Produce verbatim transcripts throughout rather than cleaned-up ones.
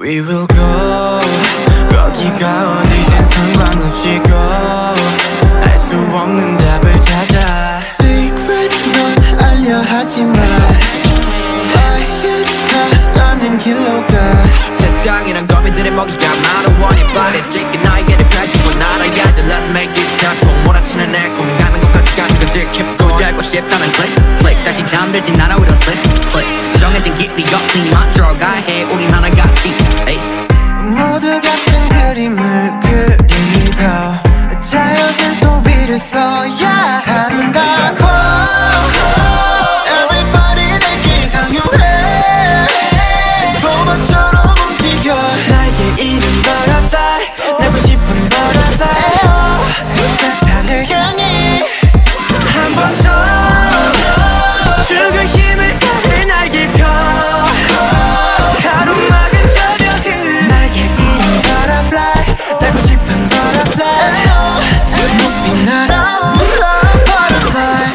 We will go. 거기가 어디든 상관없이 go. 알 수 없는 답을 찾아. Secret 넌 알려 하지마. 나의 가라는 길로 가. 세상이란 거미들의 먹이가 많아. 원이 바래지게 나에게를 펼치고 날아야지. Let's make it tempo. 몰아치는 내 꿈 가는 것까지 가는 거지. Keep going. 굳이 알고 싶다면 click click. 다시 잠들진 않아. We don't slip slip. 정해진 길이 없으니 만들어가야 해 우린 하나같이. 모두 같은 그림을 그리고 짜여진 소리를 써야 한다고. Everybody 내게 강요해. 로봇처럼 움직여. 나에게 이른 butterfly. 내고 싶은 butterfly. 세상을 향해 한 번 더 죽을 힘을 다해 날개 펴. 가로막은 저벽을 날개 이른 butterfly. 날고 싶은 butterfly. 높이 날아올라 butterfly.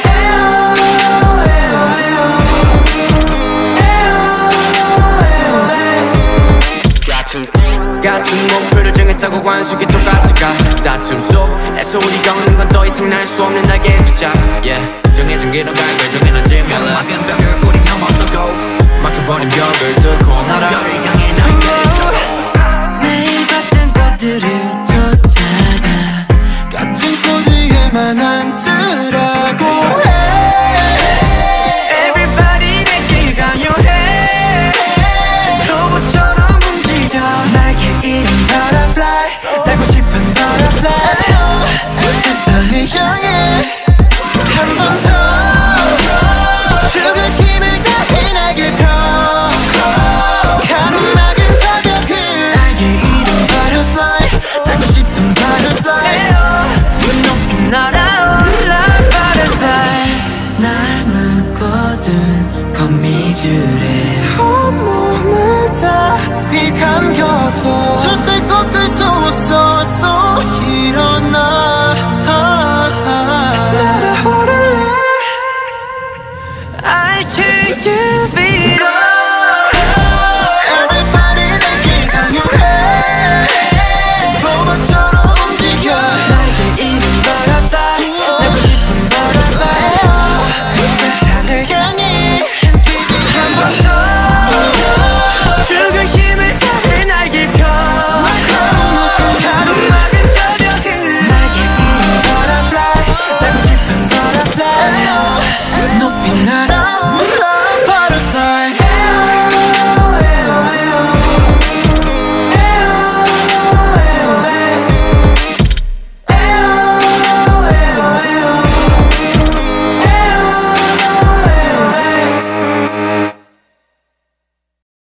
같은 목표를 정했다고 관숙이 똑같을까. 다툼 속에서 우리가 오는 건 더 이상 날 수 없는 날개에 두자. Yeah. 정해진 길로 갈걸 정해놨지. 막은 벽을 우리 넘어서고 막혀버린 벽을 뚫고 나라 별을 향해 날개를 펴. 매일 같은 꽃들을 쫓아가. 같은 꽃 위에만 앉으라고 해. Everybody 내게 강요해. 로봇처럼 움직여. 날개 이른 butterfly. 날고 싶은 butterfly. 세상을 향해 한 번 더 죽을 힘을 다해 날개 펴. 가로막은 저벽을 날개 이른 butterfly. 날고 싶은 butterfly. 높이 날아올라 butterfly. 날 묶어둔 거미줄에 온몸을 다 이 감겨도 절대 꺾을 수 없어. 또 일어나 살아오를래. I can't give it up. Everybody 내게 강요해. 로봇처럼 움직여. 날개 이른 butterfly. 날고 싶은 butterfly. 세상을 향해 한 번 더 죽을 힘을 다해 날개 펴. 가로막은 저벽을 날개 이른 butterfly. 날고 싶은 butterfly. 높이 날아올라